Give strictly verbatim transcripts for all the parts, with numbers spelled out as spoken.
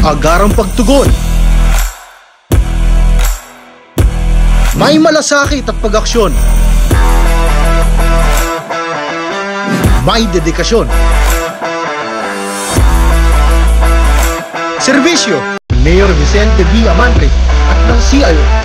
agarang pagtugon. May malasakit at pag-aksyon. May dedikasyon. Serbisyo. Mayor Vicente V. Amante at ng C I O.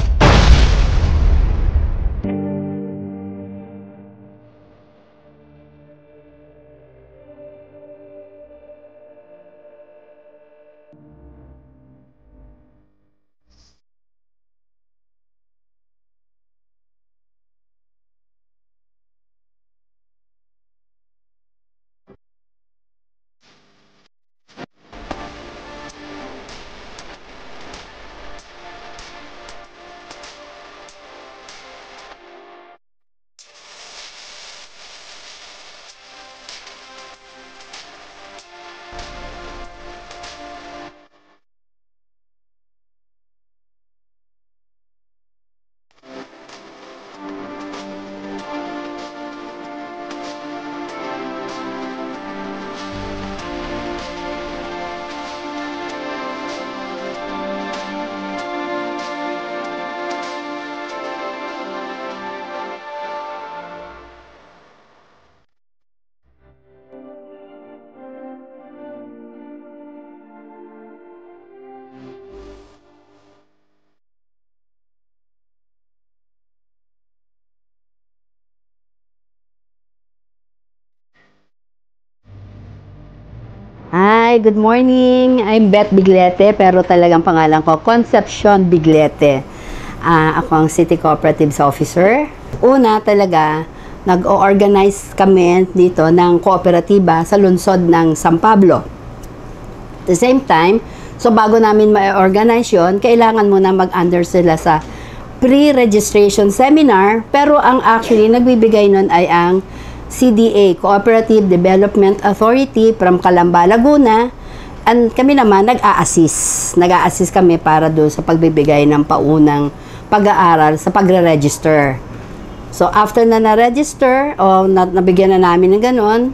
Hi, good morning. I'm Beth Biglete, pero talagang pangalan ko, Concepcion Biglete. Uh, ako ang City Cooperatives Officer. Una talaga, nag-o-organize kami dito ng kooperatiba sa lungsod ng San Pablo. At the same time, so bago namin ma-organize yun, kailangan muna mag-under sila sa pre-registration seminar, pero ang actually nagbibigay nun ay ang C D A, Cooperative Development Authority from Calamba, Laguna. And kami naman nag-a-assist. Nag-a-assist kami para doon sa pagbibigay ng paunang pag-aaral sa pagre-register. So, after na na-register, o na nabigyan na namin ng ganon,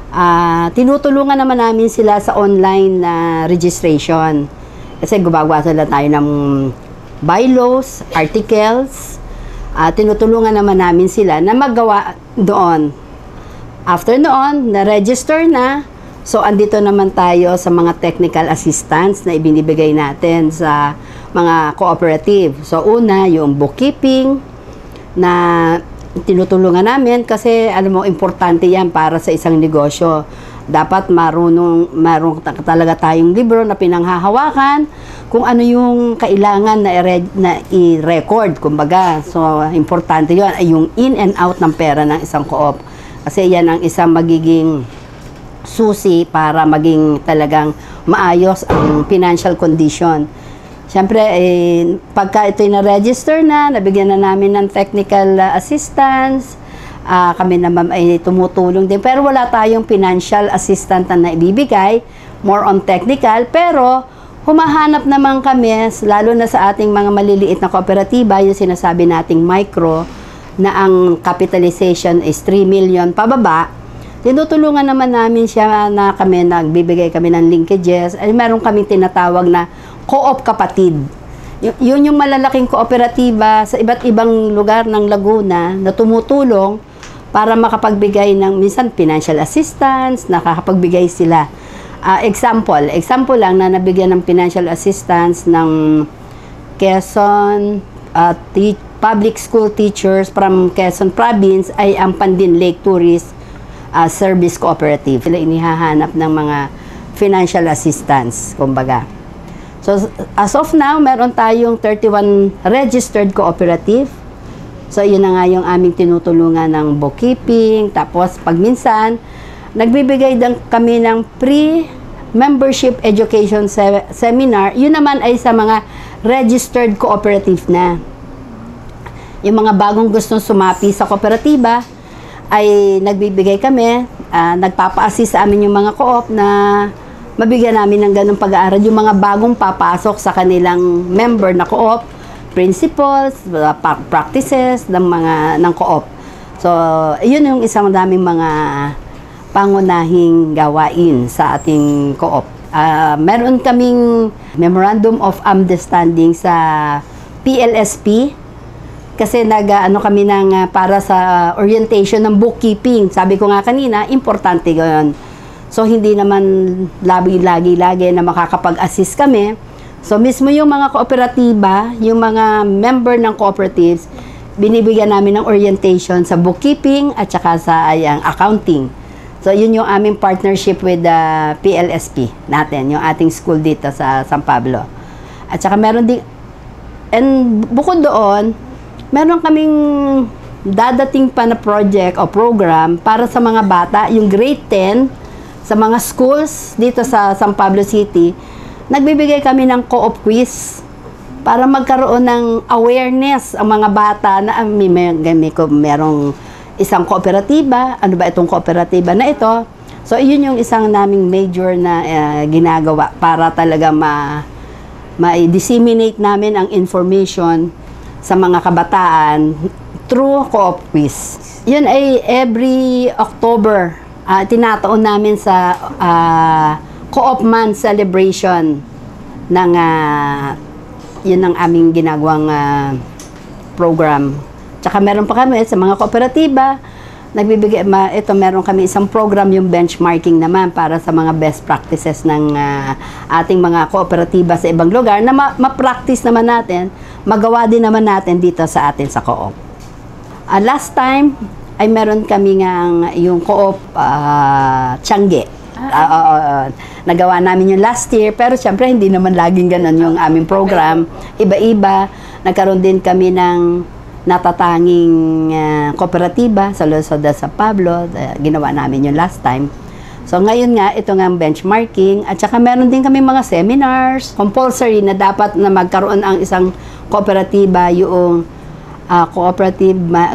uh, tinutulungan naman namin sila sa online na uh, registration. Kasi gumagawa sila tayo ng bylaws, articles, uh, tinutulungan naman namin sila na magawa doon. After noon, na-register na. So, andito naman tayo sa mga technical assistance na ibinibigay natin sa mga cooperative. So, una, yung bookkeeping na tinutulungan namin kasi, alam mo, importante yan para sa isang negosyo. Dapat marunong, marunong talaga tayong libro na pinanghahawakan kung ano yung kailangan na i-record, kumbaga. So, importante yun, ay yung in and out ng pera ng isang co-op. Kasi yan ang isang magiging susi para maging talagang maayos ang financial condition. Siyempre, eh, pagka ito'y na-register na, nabigyan na namin ng technical uh, assistance, uh, kami naman ay tumutulong din. Pero wala tayong financial assistant na ibibigay, more on technical, pero humahanap naman kami, lalo na sa ating mga maliliit na kooperatiba, yung sinasabi nating micro, na ang capitalization is three million pababa, tinutulungan naman namin siya na kami, nagbibigay kami ng linkages, ay meron kaming tinatawag na co-op kapatid. Y yun yung malalaking kooperatiba sa iba't ibang lugar ng Laguna na tumutulong para makapagbigay ng minsan financial assistance, nakakapagbigay sila. Uh, example, example lang na nabigyan ng financial assistance ng Quezon uh, public school teachers from Quezon Province ay ang Pandin Lake Tourist uh, Service Cooperative. Sila inihahanap ng mga financial assistance, kumbaga. So, as of now, meron tayong thirty-one registered cooperative. So, yun na nga yung aming tinutulungan ng bookkeeping. Tapos, pag minsan, nagbibigay din kami ng pre-membership education se seminar. Yun naman ay sa mga registered cooperative na. Yung mga bagong gustong sumapi sa kooperatiba ay nagbibigay kami, uh, nagpapa-assist sa amin yung mga co-op na mabigyan namin ng ganung pag-aaral. Yung mga bagong papasok sa kanilang member na co-op, principles, uh, practices ng mga ng co-op. So, yun yung isang daming mga pangunahing gawain sa ating co-op. Uh, meron kaming Memorandum of Understanding sa P L S P kasi nag ano kami ng uh, para sa orientation ng bookkeeping. Sabi ko nga kanina, importante 'yon. So hindi naman lagi-lagi-lagi na makakapag-assist kami. So mismo yung mga kooperatiba, yung mga member ng cooperatives, binibigyan namin ng orientation sa bookkeeping at saka sa ayang accounting. So, yun yung aming partnership with the P L S P natin, yung ating school dito sa San Pablo. At saka meron din, and bukod doon, meron kaming dadating pa na project o program para sa mga bata, yung grade ten, sa mga schools dito sa San Pablo City. Nagbibigay kami ng co-op quiz para magkaroon ng awareness ang mga bata na may, may, may, merong isang kooperatiba, ano ba itong kooperatiba na ito. So, yun yung isang naming major na uh, ginagawa para talaga ma, ma-disseminate namin ang information sa mga kabataan through co-op quiz. Yun ay every October, uh, tinataon namin sa uh, co-op month celebration ng uh, yun ang aming ginagawang uh, program. Tsaka meron pa kami sa mga kooperatiba, nagbibigay, ma, ito meron kami isang program yung benchmarking naman para sa mga best practices ng uh, ating mga kooperatiba sa ibang lugar na ma-practice naman natin, magawa din naman natin dito sa atin sa co-op. Uh, last time ay meron kami ng yung co-op uh, Tiangge. Uh, uh, uh, nagawa namin yung last year, pero syempre hindi naman laging ganun yung aming program. Iba-iba, nagkaroon din kami ng natatanging uh, kooperatiba sa Luzon de San Pablo. Uh, ginawa namin yung last time. So ngayon nga, ito nga ang benchmarking. At saka meron din kami mga seminars. Compulsory na dapat na magkaroon ang isang kooperatiba yung uh, cooperative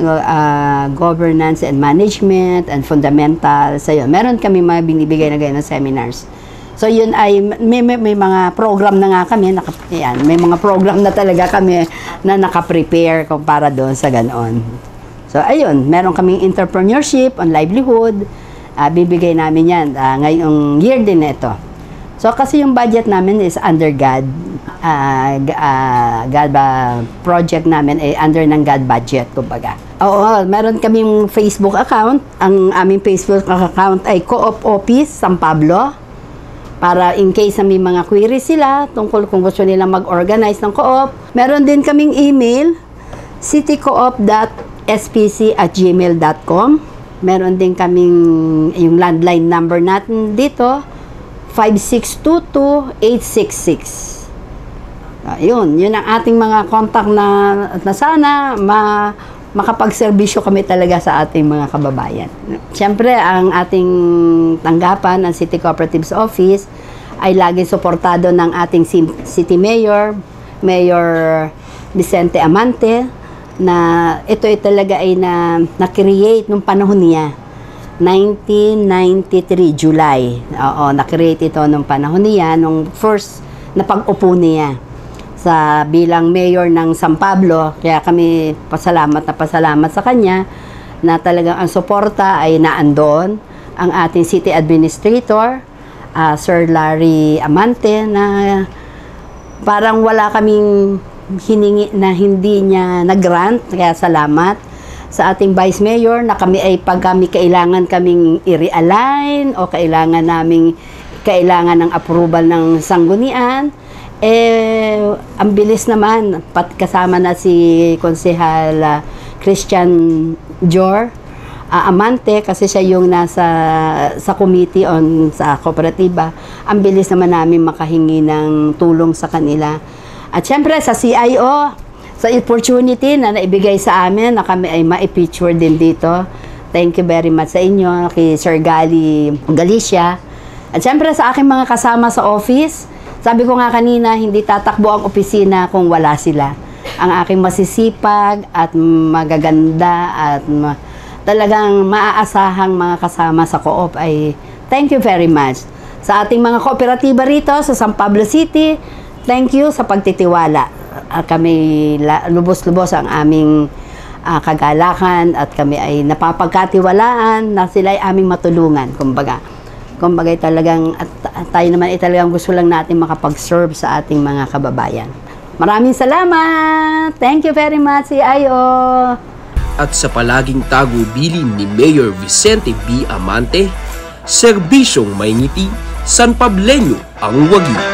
uh, governance and management and fundamental. So yun, meron kami mga binibigay na ganyan na seminars. So yun ay, may, may, may mga program na nga kami, naka, yan, may mga program na talaga kami na naka-prepare para doon sa ganon. So ayun, meron kaming entrepreneurship on livelihood, uh, bibigay namin yan uh, ngayong year din na ito. So kasi yung budget namin is under God, uh, uh, God uh, project namin ay under ng God budget, kumbaga. Oo, meron kaming Facebook account, ang aming Facebook account ay Co-op Office San Pablo. Para in case na may mga queries sila tungkol kung gusto nilang mag-organize ng co-op. Meron din kaming email, citycoop dot s p c at gmail dot com. Meron din kaming yung landline number natin dito, five six two two eight six six. Ayun, yun ang ating mga contact na, na sana ma makapagserbisyo kami talaga sa ating mga kababayan. Siyempre, ang ating tanggapan, ang City Cooperatives Office, ay lagi suportado ng ating City Mayor, Mayor Vicente Amante, na ito ay talaga ay na, na-create nung panahon niya. nineteen ninety-three, July. Oo, na-create ito nung panahon niya, nung first na pag-upo niya sa bilang mayor ng San Pablo. Kaya kami pasalamat na pasalamat sa kanya na talagang ang suporta ay naandon. Ang ating city administrator, uh, Sir Larry Amante, na parang wala kaming hiningi na hindi niya nag-grant. Kaya salamat sa ating vice mayor na kami ay pag kami kailangan kaming i-realign o kailangan naming kailangan ng approval ng sanggunian, eh, ang bilis naman, pat kasama na si Konsehal uh, Christian Jor uh, Amante, kasi siya yung nasa sa committee on sa kooperatiba. Ang bilis naman namin makahingi ng tulong sa kanila. At syempre sa C I O, sa opportunity na naibigay sa amin na kami ay ma-feature din dito. Thank you very much sa inyo, kay Sir Gali Galicia. At syempre sa aking mga kasama sa office, sabi ko nga kanina, hindi tatakbo ang opisina kung wala sila. Ang aking masisipag at magaganda at ma talagang maaasahang mga kasama sa co-op ay thank you very much. Sa ating mga kooperatiba rito sa San Pablo City, thank you sa pagtitiwala. Uh, kami lubos-lubos ang aming uh, kagalakan at kami ay napapagkatiwalaan na sila ay aming matulungan, kumbaga. Kumbaga talagang, at, at tayo naman ay talagang gusto lang natin makapag-serve sa ating mga kababayan. Maraming salamat! Thank you very much, C I O! At sa palaging tagubilin ni Mayor Vicente B. Amante, serbisyong may ngiti, San Pableño ang wagi.